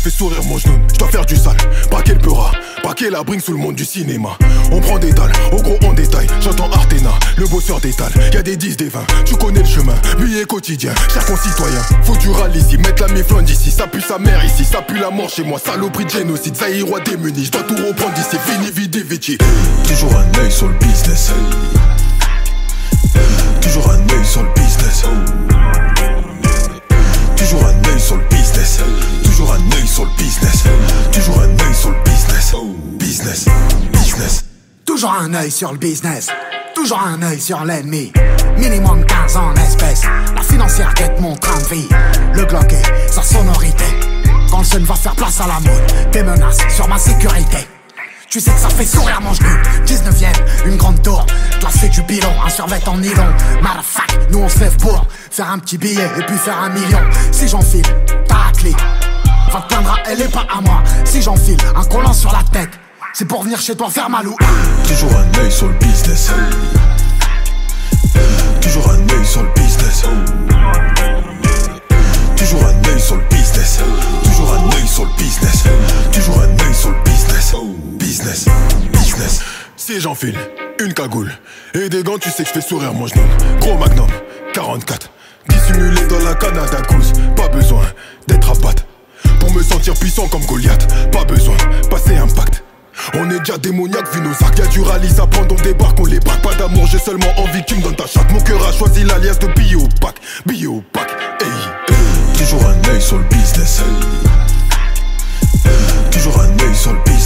fais sourire mon genou. Je dois faire du sale, braquer le peura, braquer la bringue sous le monde du cinéma. On prend des dalles, au gros on détaille. J'entends Artena, le bosseur d'étal. Y'a des 10, des 20, tu connais le chemin. Billet quotidien, cher concitoyen. Faut du râle ici, mettre la méflande ici. Ça pue sa mère ici, ça pue la mort chez moi. Saloperie de génocide, Zaïrois démunis. Je dois tout reprendre d'ici, fini vidi vici. Toujours un œil sur le business. Toujours un œil sur le business. Toujours un œil sur le business. Toujours un œil sur le business. Toujours un œil sur le business. Business, business. Toujours un œil sur le business. Toujours un œil sur l'ennemi. Minimum 15 ans en espèces. La financière guette mon train de vie. Le Glock et sa sonorité. Quand le jeune va faire place à la mode, des menaces sur ma sécurité. Tu sais que ça fait sourire mon genou. 19ème, une grande tour. Classé du bilan, un survêt en nylon. Motherfuck, nous on se lève pour faire un petit billet et puis faire 1 million. Si j'enfile, ta clé va te plaindre, elle est pas à moi. Si j'enfile, un collant sur la tête, c'est pour venir chez toi faire malou. Toujours un œil sur le business. Toujours un œil sur le business. Toujours un œil sur le business. Toujours un œil sur le business. Toujours un œil sur le business. Business, business. Si j'enfile une cagoule et des gants, tu sais que je fais sourire mon genou. Gros magnum, 44. Dissimulé dans la Canada Goose. Pas besoin d'être à patte pour me sentir puissant comme Goliath. Pas besoin, passer un pacte. On est déjà démoniaque vu nos arcs. Y'a du rallye, ça prend, on débarque, on les braque. Pas d'amour, j'ai seulement envie que tu me donnes ta chatte. Mon cœur a choisi l'alias de Biopac. Biopac, hey, hey. Toujours un œil sur le business. Toujours un œil sur le business.